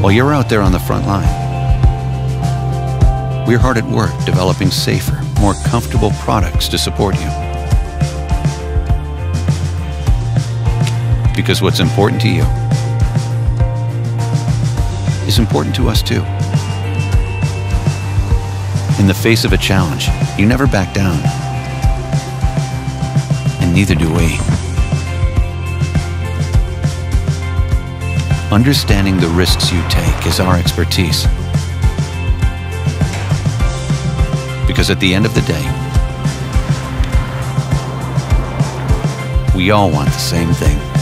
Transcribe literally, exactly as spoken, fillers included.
while you're out there on the front line. We're hard at work developing safer, more comfortable products to support you. Because what's important to you is important to us too. In the face of a challenge, you never back down. And neither do we. Understanding the risks you take is our expertise. Because at the end of the day, we all want the same thing.